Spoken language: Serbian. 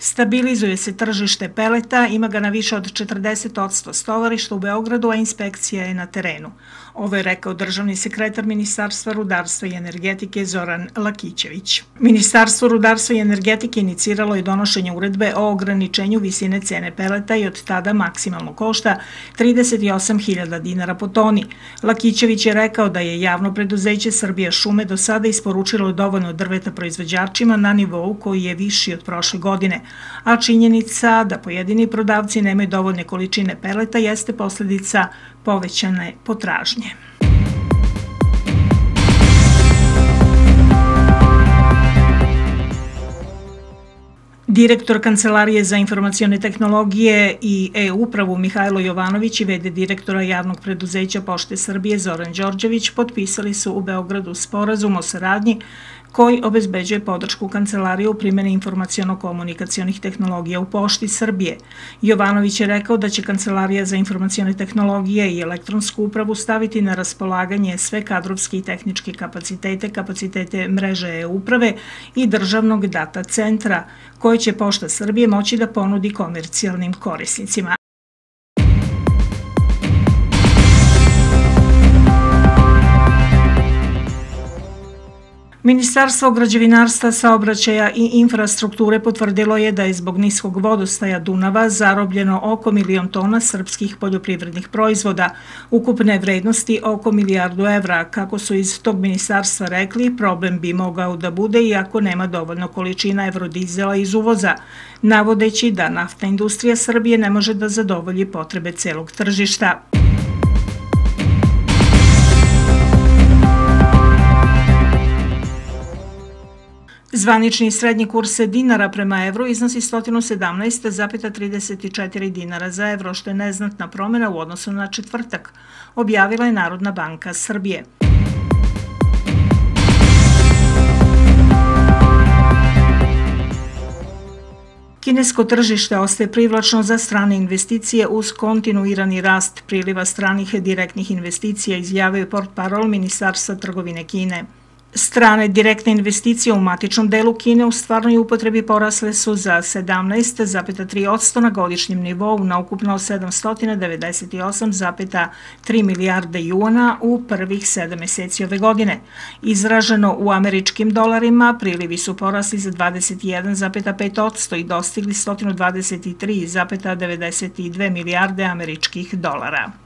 Stabilizuje se tržište peleta, ima ga na više od 40% stovarišta u Beogradu, a inspekcija je na terenu. Ovo je rekao državni sekretar Ministarstva rudarstva i energetike Zoran Lakićević. Ministarstvo rudarstva i energetike iniciralo je donošenje uredbe o ograničenju visine cene peleta i od tada maksimalno košta 38.000 dinara po toni. Lakićević je rekao da je javno preduzeće Srbija šume do sada isporučilo dovoljno drveta proizvođačima na nivou koji je viši od prošle godine, a činjenica da pojedini prodavci nemaju dovoljne količine peleta jeste posledica povećane potražnje. Direktor Kancelarije za informacione tehnologije i e-upravu Mihajlo Jovanović i v.d. direktora javnog preduzeća Pošte Srbije Zoran Đorđević potpisali su u Beogradu sporazum o saradnji koji obezbeđuje podršku Kancelarije u primjeni informaciono-komunikacionih tehnologija u Pošti Srbije. Jovanović je rekao da će Kancelarija za informacione tehnologije i elektronsku upravu staviti na raspolaganje sve kadrovske i tehničke kapacitete mreže e-uprave i državnog data centra, koje će Pošta Srbije moći da ponudi komercijalnim korisnicima. Ministarstvo građevinarstva, saobraćaja i infrastrukture potvrdilo je da je zbog niskog vodostaja Dunava zarobljeno oko 1.000.000 tona srpskih poljoprivrednih proizvoda, ukupne vrednosti oko 1 milijardu evra. Kako su iz tog ministarstva rekli, problem bi mogao da bude iako nema dovoljno količina evrodizela iz uvoza, navodeći da naftna industrija Srbije ne može da zadovolji potrebe celog tržišta. Zvanični srednji kurs dinara prema evru iznosi 117,34 dinara za evro, što je neznatna promjena u odnosu na četvrtak, objavila je Narodna banka Srbije. Kinesko tržište ostaje privlačno za strane investicije uz kontinuirani rast priliva stranih direktnih investicija, izjavio je portparol Ministarstva trgovine Kine. Strane direktne investicije u matičnom delu Kine u stvarnoj upotrebi porasle su za 17,3% na godišnjem nivou na ukupno 798,3 milijarde juana u prvih 7 meseci ove godine. Izraženo u američkim dolarima, prilivi su porasli za 21,5% i dostigli 123,92 milijarde američkih dolara.